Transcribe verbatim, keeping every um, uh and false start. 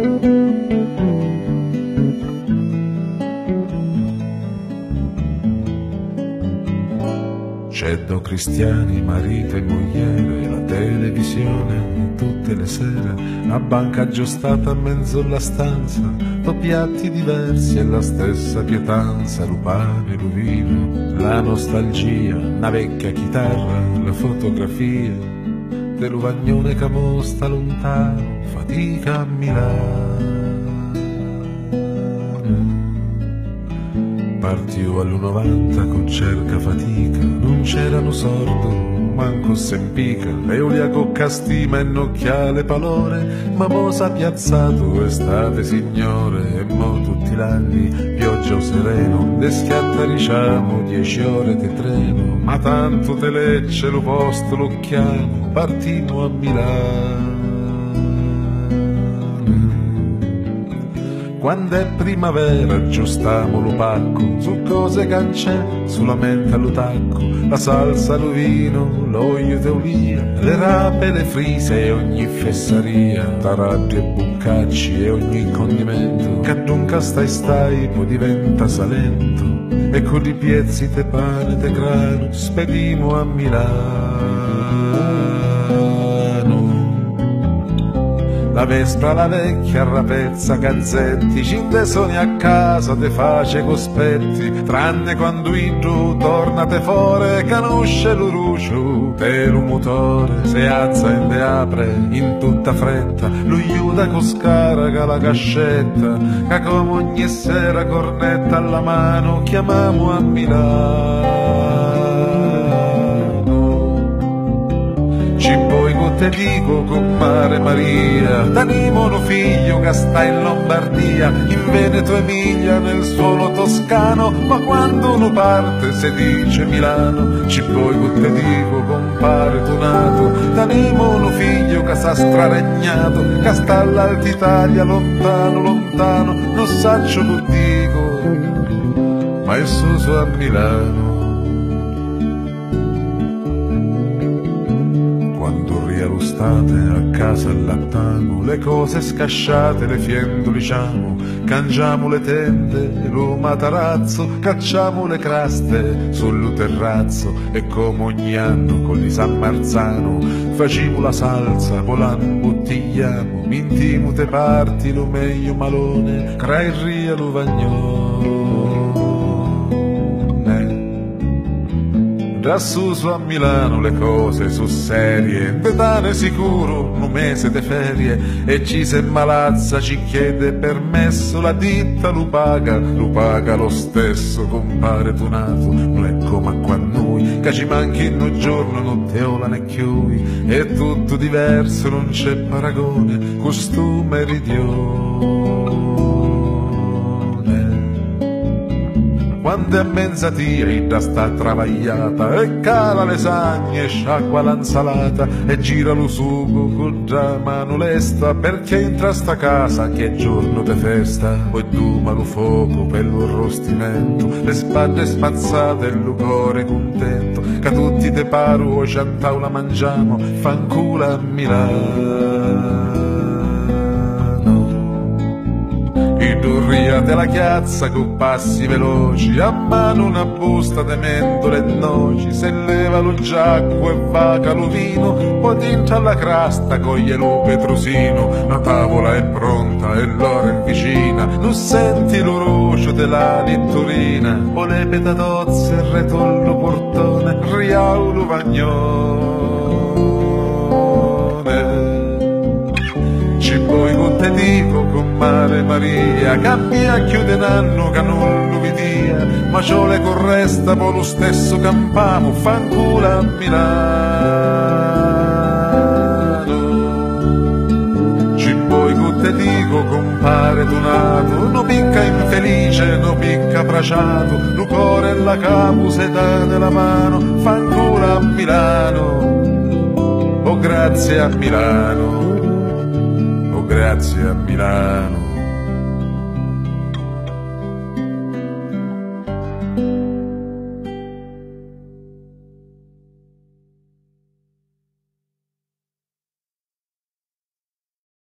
Ceddo cristiani, marito e mogliere, la televisione tutte le sere, la banca aggiustata a mezzo alla stanza, do piatti diversi e la stessa pietanza, rubare l'uvino, la nostalgia, una vecchia chitarra, la fotografia dell'uvagnone che mostra lontano, fatica a Milano. Partiu all'uno novanta con cerca fatica, non c'erano sordo, manco sempica, Eulia cocca stima e nocchiale palore, ma mo s'ha piazzato estate signore, e mo tutti l'anni, pioggia o sereno, le schiatta diciamo dieci ore di treno, ma tanto te lecce lo posto lo chiamo, partimo a Milano. Quando è primavera aggiustiamo lo pacco, su cose che c'è, sulla menta lo tacco, la salsa, lo vino, l'olio d'olia, le rape, le frise e ogni fessaria, taraddi e buccacci e ogni condimento, che dunque stai stai poi diventa salento, e con i piezzi te pane, te grano, spedimo a Milano. La Vespa, la vecchia rapezza, Gazzetti, cindesoni a casa, te face cospetti, tranne quando in giù tornate fuori, canusce l'uruciu, te lo motore, se alza e te apre in tutta fretta, lo aiuta con scaraga la cascetta, che come ogni sera cornetta alla mano, chiamiamo a Milano. Ci poi te dico con Mare Maria, t'animo un figlio che sta in Lombardia, in Veneto Emilia, nel suolo toscano, ma quando uno parte si dice Milano. Ci poi te dico compare Donato, t'animo un figlio che sta straregnato, che sta all'Alta Italia, lontano, lontano, non saccio lo dico, ma è su a Milano. L'estate a casa allattamo, le cose scasciate, le fiendoliciamo, cangiamo le tende, lo matarazzo, cacciamo le craste sul terrazzo, e come ogni anno con di San Marzano facciamo la salsa, volano bottigliamo, mintiamo te parti, lo meglio malone, cra il ria lo vagnone. Da su su a Milano le cose su serie, te dane sicuro un mese de ferie, e ci se malazza ci chiede permesso, la ditta lo paga, lo paga lo stesso, compare Donato, non è come a qua noi, che ci manchi in un giorno, notte ola né chiui, è tutto diverso, non c'è paragone, costume e ridione. Quando è mezzatia da sta travagliata, e cala le sagne, sciacqua l'insalata, e gira lo sugo con già mano lesta, perché entra sta casa che è giorno de festa, poi duma lo fuoco per lo arrostimento, le spalle spazzate e il cuore contento, che tutti te paru o ciantaula mangiamo, fancula a Milano. Durria della chiazza con passi veloci, a mano una busta de mendole e noci, se leva lo giacco e vaca lo vino, poi dentro alla crasta coglie lo petrosino, la tavola è pronta e l'ora è vicina, non senti l'orologio della littorina, o le petatozze, il retollo portone, riaulo vagnone. Ci poi con te dico con Mare Maria, cammia chiude un anno che non lo vidia, ma c'ho le corresta po' lo stesso campamo, fancula a Milano. Ci poi con te dico compare Donato, no picca infelice, no picca braciato, lo cuore e la capo se dà nella mano, fancula a Milano, oh grazie a Milano. Grazie a Milano.